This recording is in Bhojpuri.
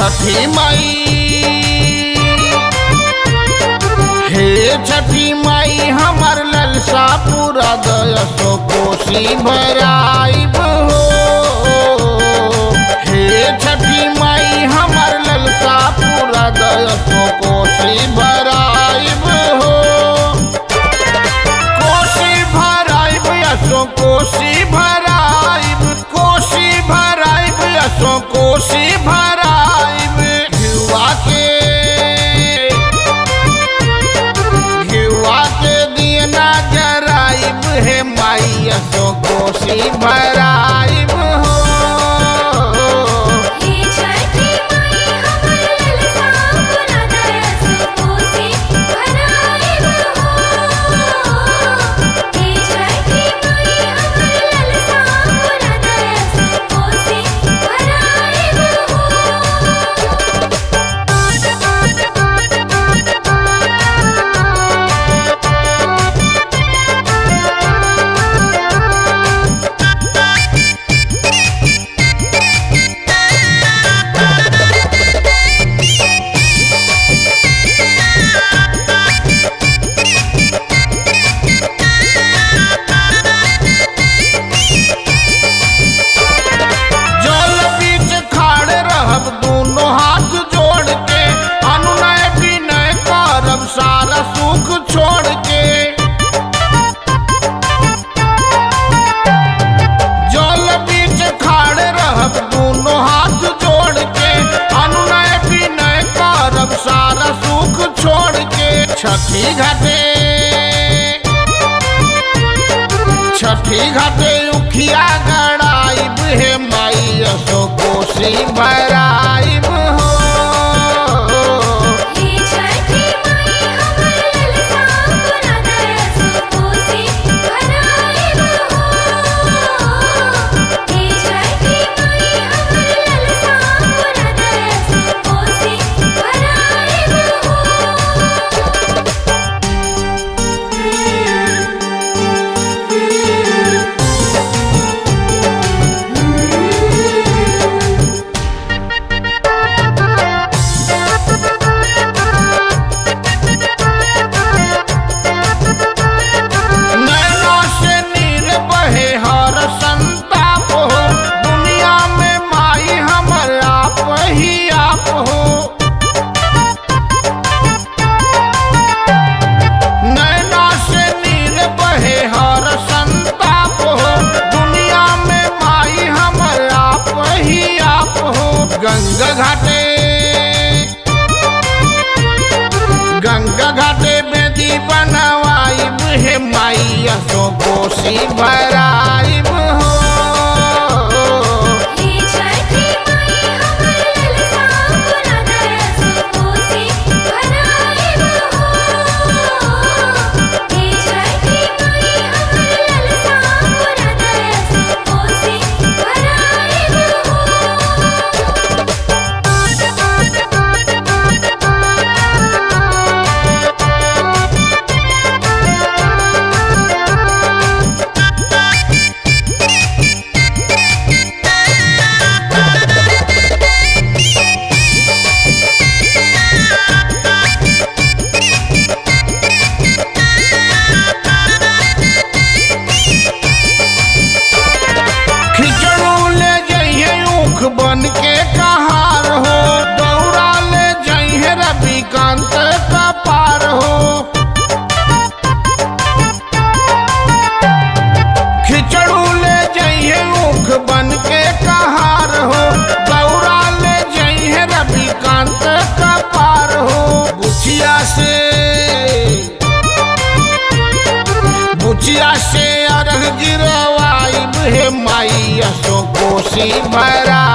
छठी माई, हे छठी माई हमार ललसा पूरा दयसो कोसी भराइब हो। हे छठी माई हमार ललसा पूरा दयसो कोसी भराइब हो। कोसी भराइब यसो कोसी भराइब, कोसी भराइब यसो कोसी भराइब। घिउआ के दियना जराइब हे माई यसो कोसी भराइब हो। सारा सुख छोड़ के जल बीच खाड़े रहब दोनों हाथ जोड़ के। अनुनय विनय करब सारा सुख छोड़ के। छठी घाटे उखिया गड़ाइब हे माई यसो कोसी भराइब हो। गंगा घाटे बेदी बनवाइब हे माई यसो कोसी भराइब हो। बन के कहार हो दौड़ा ले जइहे रविकांत का पार हो। खिचड़ू ले जइहे ऊख बन के कहार हो दौड़ा ले जइहे रविकांत का पार हो। बुचिया से अर्घ गिरवाइब हे माई यसो कोसी भरा